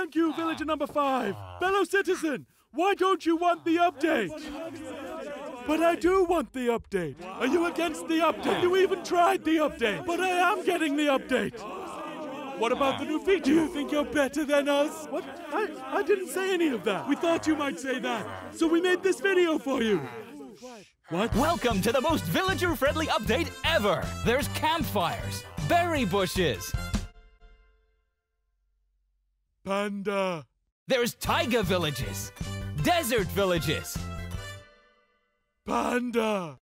Thank you, villager number 5. Fellow citizen, why don't you want the update? But I do want the update. Are you against the update? You even tried the update. But I am getting the update. What about the new feature? Do you think you're better than us? What? I didn't say any of that. We thought you might say that. So we made this video for you. What? Welcome to the most villager-friendly update ever. There's campfires, berry bushes. Panda. There's taiga villages, desert villages. Panda.